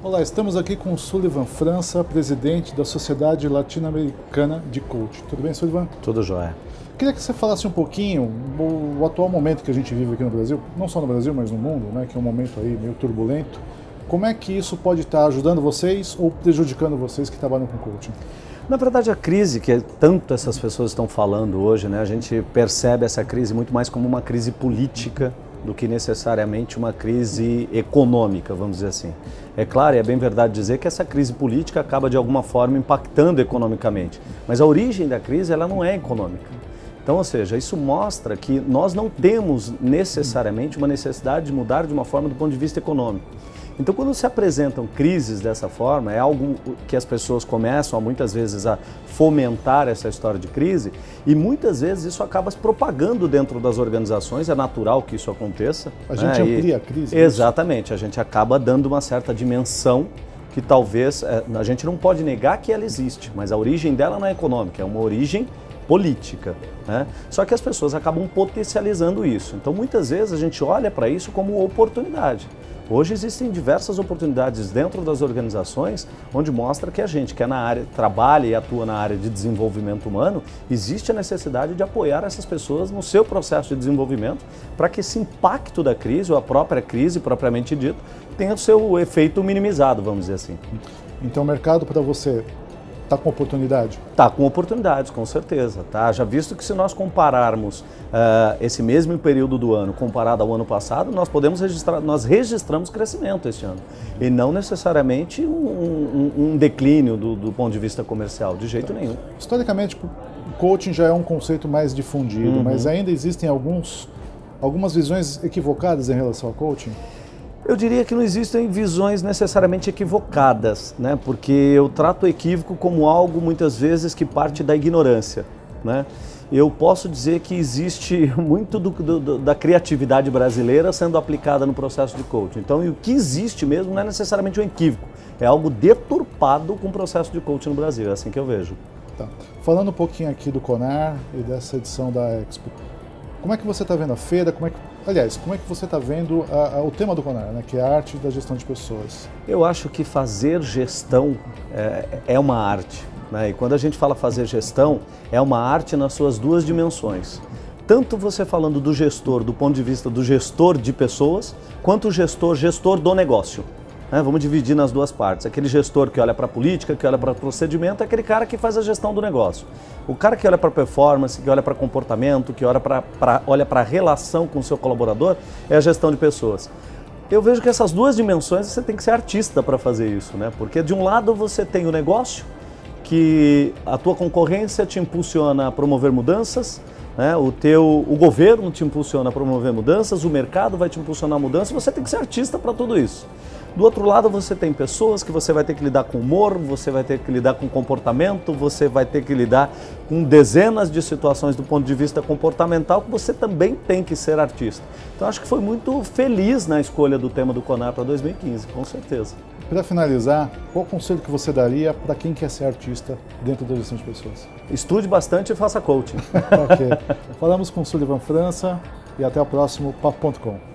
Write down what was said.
Olá, estamos aqui com o Sullivan França, presidente da Sociedade Latino-Americana de Coaching. Tudo bem, Sullivan? Tudo jóia. Queria que você falasse um pouquinho o atual momento que a gente vive aqui no Brasil, não só no Brasil, mas no mundo, né, que é um momento aí meio turbulento. Como é que isso pode estar ajudando vocês ou prejudicando vocês que trabalham com coaching? Na verdade, a crise que tanto essas pessoas estão falando hoje, né, a gente percebe essa crise muito mais como uma crise política do que necessariamente uma crise econômica, vamos dizer assim. É claro, e é bem verdade dizer que essa crise política acaba de alguma forma impactando economicamente, mas a origem da crise ela não é econômica. Então, ou seja, isso mostra que nós não temos necessariamente uma necessidade de mudar de uma forma do ponto de vista econômico. Então, quando se apresentam crises dessa forma, é algo que as pessoas começam muitas vezes a fomentar essa história de crise e muitas vezes isso acaba se propagando dentro das organizações, é natural que isso aconteça. A gente amplia a crise? Exatamente, a gente acaba dando uma certa dimensão que talvez, a gente não pode negar que ela existe, mas a origem dela não é econômica, é uma origem política, né? Só que as pessoas acabam potencializando isso. Então, muitas vezes a gente olha para isso como oportunidade. Hoje existem diversas oportunidades dentro das organizações onde mostra que a gente que é na área, trabalha e atua na área de desenvolvimento humano, existe a necessidade de apoiar essas pessoas no seu processo de desenvolvimento para que esse impacto da crise, ou a própria crise propriamente dita, tenha o seu efeito minimizado, vamos dizer assim. Então o mercado para você está com oportunidade? Está com oportunidades, com certeza. Tá? Já visto que se nós compararmos esse mesmo período do ano comparado ao ano passado, nós podemos registrar, nós registramos crescimento este ano. E não necessariamente um declínio do ponto de vista comercial, de jeito nenhum. Historicamente, o coaching já é um conceito mais difundido, mas ainda existem algumas visões equivocadas em relação ao coaching? Eu diria que não existem visões necessariamente equivocadas, né? Porque eu trato o equívoco como algo, muitas vezes, que parte da ignorância, né? Eu posso dizer que existe muito da criatividade brasileira sendo aplicada no processo de coaching. Então, o que existe mesmo não é necessariamente um equívoco, é algo deturpado com o processo de coaching no Brasil, é assim que eu vejo. Tá. Falando um pouquinho aqui do CONAR e dessa edição da Expo, como é que você está vendo a feira? Como é que você está vendo o tema do CONAR, né, que é a arte da gestão de pessoas? Eu acho que fazer gestão é uma arte, né? E quando a gente fala fazer gestão, é uma arte nas suas duas dimensões. Tanto você falando do gestor, do ponto de vista do gestor de pessoas, quanto o gestor do negócio. Vamos dividir nas duas partes. Aquele gestor que olha para a política, que olha para o procedimento, é aquele cara que faz a gestão do negócio. O cara que olha para a performance, que olha para comportamento, que olha para a relação com o seu colaborador, é a gestão de pessoas. Eu vejo que essas duas dimensões você tem que ser artista para fazer isso, né? Porque de um lado você tem o negócio, que a tua concorrência te impulsiona a promover mudanças, né? O governo te impulsiona a promover mudanças, o mercado vai te impulsionar a mudança, você tem que ser artista para tudo isso. Do outro lado você tem pessoas que você vai ter que lidar com humor, você vai ter que lidar com comportamento, você vai ter que lidar com dezenas de situações do ponto de vista comportamental que você também tem que ser artista. Então acho que foi muito feliz na escolha do tema do CONAR para 2015, com certeza. Para finalizar, qual conselho que você daria para quem quer ser artista dentro da gestão de pessoas? Estude bastante e faça coaching. Ok. Falamos com o Sullivan França e até o próximo Papo.com.